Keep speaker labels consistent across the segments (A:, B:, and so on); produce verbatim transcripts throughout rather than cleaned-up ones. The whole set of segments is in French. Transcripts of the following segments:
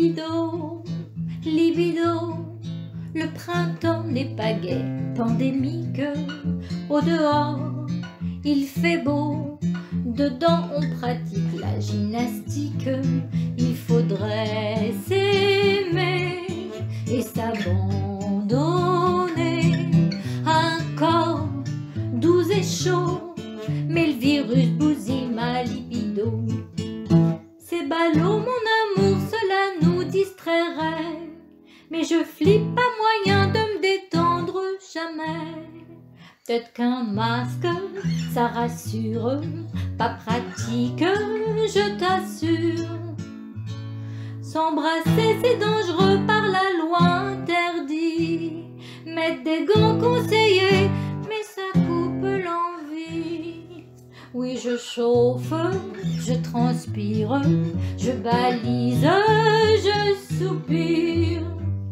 A: Libido, libido, le printemps n'est pas gai, pandémique. Au dehors, il fait beau, dedans on pratique la gymnastique. Il faudrait s'aimer et s'abandonner à un corps doux et chaud, mais le virus bousille ma libido. C'est ballot mon amour, cela nous distrairait, mais je flippe, pas moyen de me détendre jamais. Peut-être qu'un masque, ça rassure, pas pratique, je t'assure. S'embrasser c'est dangereux, par la loi interdit. Mettre des gants conseillés, mais ça coupe l'envie. Oui, je chauffe, je transpire, je balise, je soupire.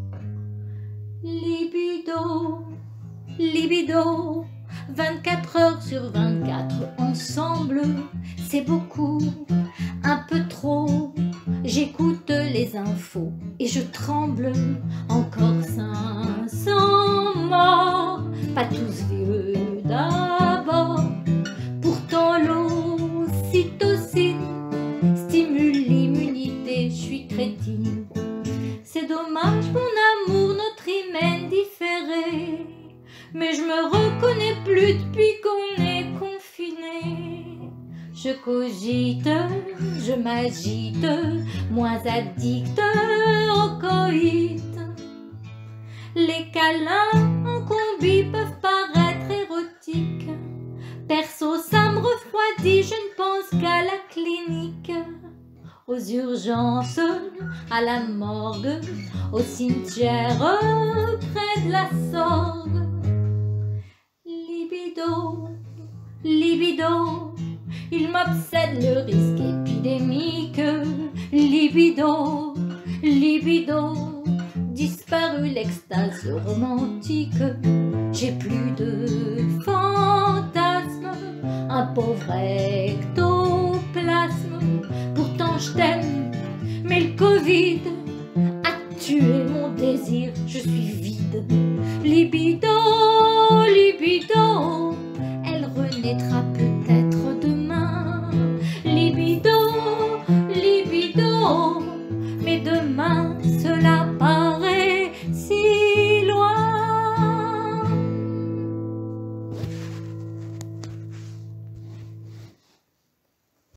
A: Libido, libido, vingt-quatre heures sur vingt-quatre ensemble, c'est beaucoup, un peu trop. J'écoute les infos et je tremble. Encore cinq cents morts, pas tous vieux d'abord. Pourtant l'ocytocine stimule l'immunité, je suis crétine. C'est dommage mon amour, notre hymen différé, mais je me reconnais plus depuis qu'on est confiné. Je cogite, je m'agite, moins addict au coït. Les câlins en combi peuvent paraître érotiques. Perso, ça me refroidit, je ne pense qu'à la clinique. Aux urgences, à la morgue, au cimetière, près de la sorgue. Libido, libido, il m'obsède le risque épidémique. Libido, libido, disparu l'extase romantique. J'ai plus de fantasmes, un pauvre ectoplasme. Pourtant je t'aime, mais le Covid a tué mon désir, je suis vide. Libido, libido, elle renaîtra